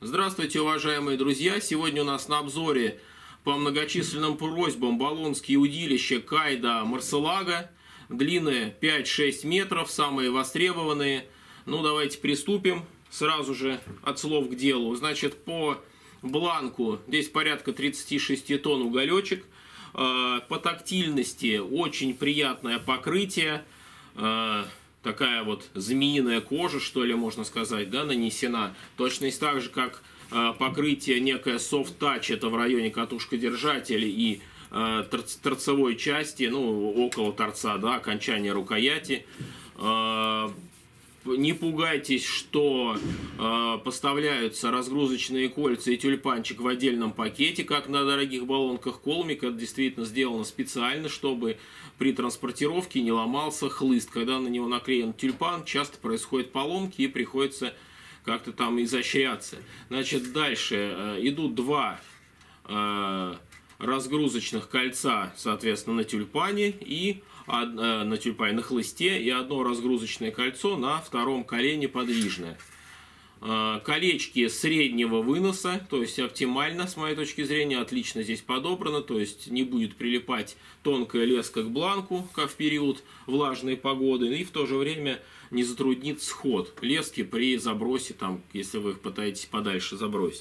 Здравствуйте, уважаемые друзья! Сегодня у нас на обзоре по многочисленным просьбам болонские удилища Кайда Марселага. Длины 5-6 метров, самые востребованные. Ну, давайте приступим сразу же от слов к делу. Значит, по бланку здесь порядка 36 тонн уголечек. По тактильности очень приятное покрытие. Такая вот змеиная кожа, что ли, можно сказать, да, нанесена. Точно так же, как покрытие некое soft touch, это в районе катушкодержателя и торцевой части, ну, около торца, да, окончания рукояти. Не пугайтесь, что поставляются разгрузочные кольца и тюльпанчик в отдельном пакете, как на дорогих баллонках Колмик. Это действительно сделано специально, чтобы при транспортировке не ломался хлыст. Когда на него наклеен тюльпан, часто происходят поломки и приходится как-то там изощряться. Значит, дальше идут два разгрузочных кольца, соответственно, на тюльпане и на хлысте, и одно разгрузочное кольцо на втором колене подвижное. Колечки среднего выноса, то есть оптимально, с моей точки зрения, отлично здесь подобрано, то есть не будет прилипать тонкая леска к бланку, как в период влажной погоды, и в то же время не затруднит сход лески при забросе, там, если вы их пытаетесь подальше забросить.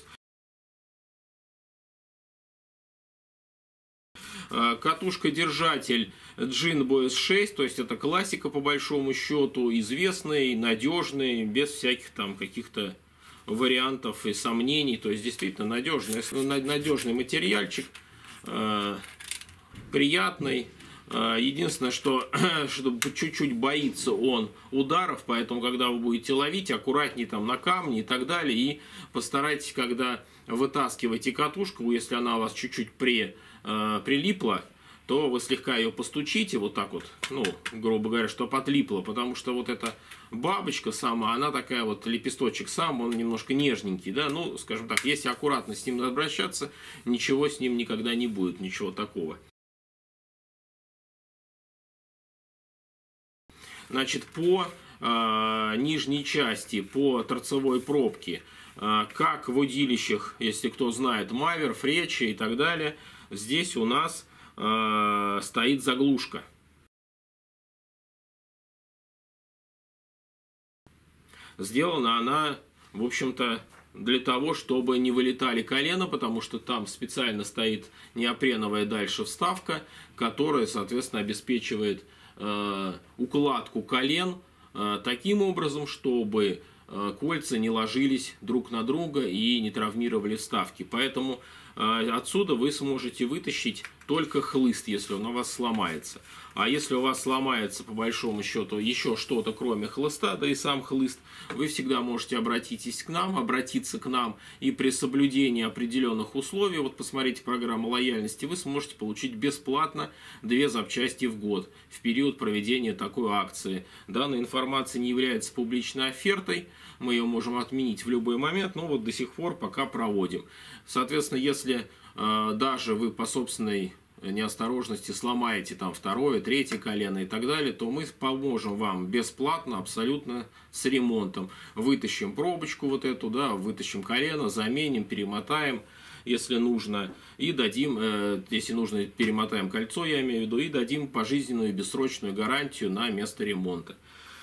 Катушка-держатель Jinbo S6, то есть это классика по большому счету, известный, надежный, без всяких там каких-то вариантов и сомнений, то есть действительно надежный материальчик, приятный. Единственное, что чуть-чуть боится он ударов, поэтому когда вы будете ловить, аккуратнее там на камни и так далее, и постарайтесь, когда вытаскиваете катушку, если она у вас чуть-чуть прилипла, то вы слегка ее постучите, вот так вот, ну, грубо говоря, чтобы отлипла, потому что вот эта бабочка сама, она такая вот, лепесточек сам, он немножко нежненький, да, ну, скажем так, если аккуратно с ним обращаться, ничего с ним никогда не будет, ничего такого. Значит, по нижней части, по торцевой пробке, как в удилищах, если кто знает, Мавер, Фречи и так далее, здесь у нас стоит заглушка. Сделана она, в общем-то, для того, чтобы не вылетали колена, потому что там специально стоит неопреновая дальше вставка, которая, соответственно, обеспечивает укладку колен таким образом, чтобы кольца не ложились друг на друга и не травмировали вставки. Поэтому отсюда вы сможете вытащить только хлыст, если он у вас сломается. А если у вас сломается, по большому счету, еще что-то, кроме хлыста, да и сам хлыст, вы всегда можете обратиться к нам, и при соблюдении определенных условий, вот посмотрите программу лояльности, вы сможете получить бесплатно 2 запчасти в год в период проведения такой акции. Данная информация не является публичной офертой, мы ее можем отменить в любой момент, но вот до сих пор пока проводим. Соответственно, если даже вы по собственной неосторожности сломаете там 2-е, 3-е колено и так далее, то мы поможем вам бесплатно, абсолютно с ремонтом. Вытащим пробочку вот эту, да, вытащим колено, заменим, перемотаем, если нужно, и дадим, если нужно, перемотаем кольцо, я имею в виду, и дадим пожизненную бессрочную гарантию на место ремонта.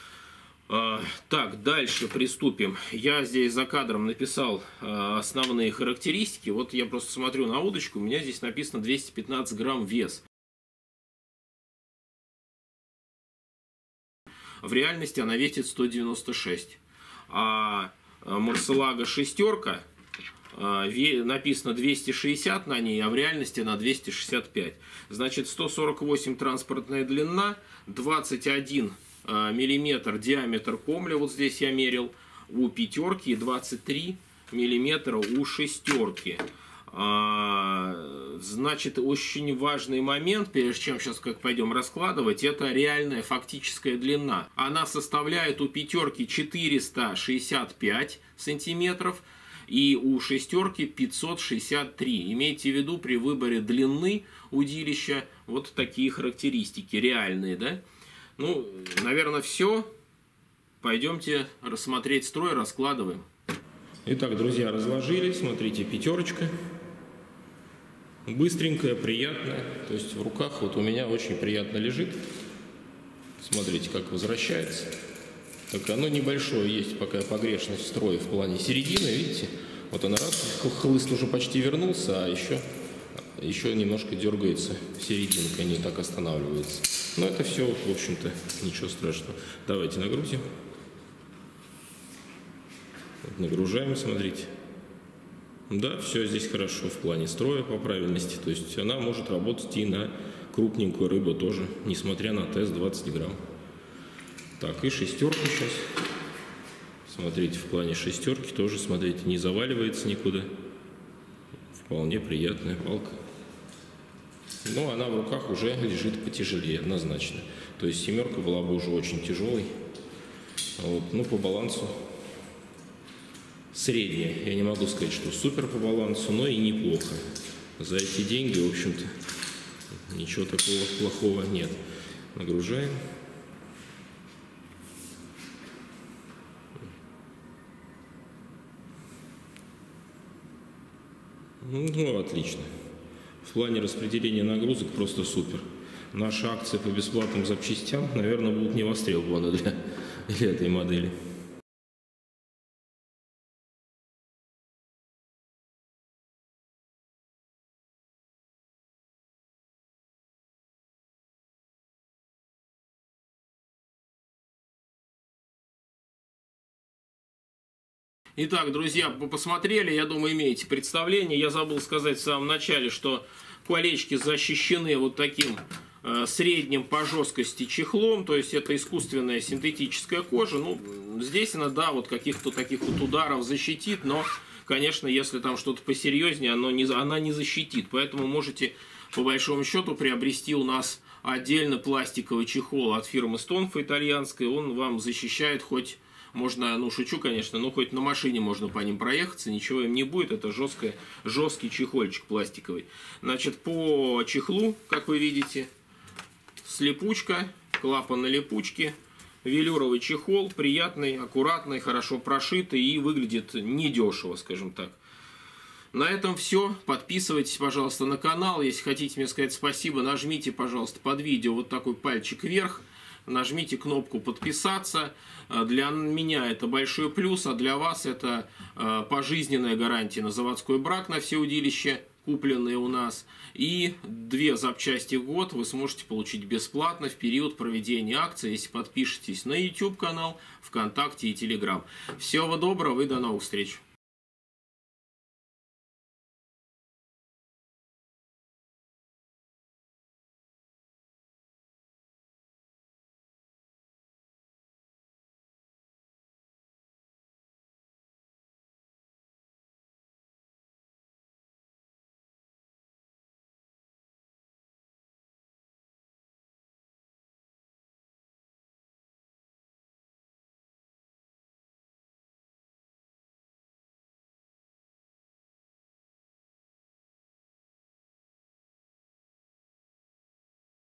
Так, дальше приступим. Я здесь за кадром написал основные характеристики. Вот я просто смотрю на удочку, у меня здесь написано 215 грамм вес. В реальности она весит 196. А Марселага шестерка, написано 260 на ней, а в реальности она 265. Значит, 148 транспортная длина, 21 миллиметр диаметр комля, вот здесь я мерил, у пятерки, и 23 миллиметра у шестерки. Значит, очень важный момент, прежде чем сейчас как пойдем раскладывать, это реальная фактическая длина. Она составляет у пятерки 465 сантиметров и у шестерки 563. Имейте в виду при выборе длины удилища вот такие характеристики реальные, да? Ну, наверное, все. Пойдемте рассмотреть строй, раскладываем. Итак, друзья, разложили. Смотрите, пятерочка. Быстренькая, приятная. То есть в руках вот у меня очень приятно лежит. Смотрите, как возвращается. Так, оно небольшое есть пока погрешность строя в плане середины, видите? Вот она раз, хлыст уже почти вернулся, а еще немножко дергается серединка, не так останавливается. Но это все, в общем-то, ничего страшного. Давайте нагрузим. Вот нагружаем, смотрите. Да, все здесь хорошо в плане строя по правильности. То есть она может работать и на крупненькую рыбу тоже, несмотря на тест 20 грамм. Так, и шестерку сейчас. Смотрите, в плане шестерки тоже, смотрите, не заваливается никуда. Вполне приятная палка. Но она в руках уже лежит потяжелее, однозначно. То есть семерка была бы уже очень тяжелой. Вот, ну, по балансу средняя. Я не могу сказать, что супер по балансу, но и неплохо. За эти деньги, в общем-то, ничего такого плохого нет. Нагружаем. Ну, отлично. В плане распределения нагрузок просто супер. Наши акции по бесплатным запчастям, наверное, будут не востребованы для этой модели. Итак, друзья, вы посмотрели, я думаю, имеете представление. Я забыл сказать в самом начале, что колечки защищены вот таким средним по жесткости чехлом, то есть это искусственная синтетическая кожа. Ну, здесь она, да, вот каких-то таких вот ударов защитит, но, конечно, если там что-то посерьезнее, она не защитит. Поэтому можете, по большому счету, приобрести у нас отдельно пластиковый чехол от фирмы Stonfa итальянской. Он вам защищает хоть... Можно, ну шучу, конечно, но хоть на машине можно по ним проехаться, ничего им не будет, это жесткий чехольчик пластиковый. Значит, по чехлу, как вы видите, слепучка, клапан на липучке, велюровый чехол, приятный, аккуратный, хорошо прошитый и выглядит недешево, скажем так. На этом все. Подписывайтесь, пожалуйста, на канал. Если хотите мне сказать спасибо, нажмите, пожалуйста, под видео вот такой пальчик вверх. Нажмите кнопку «Подписаться». Для меня это большой плюс, а для вас это пожизненная гарантия на заводской брак на все удилища, купленные у нас. И 2 запчасти в год вы сможете получить бесплатно в период проведения акции, если подпишетесь на YouTube канал, ВКонтакте и Telegram. Всего доброго и до новых встреч!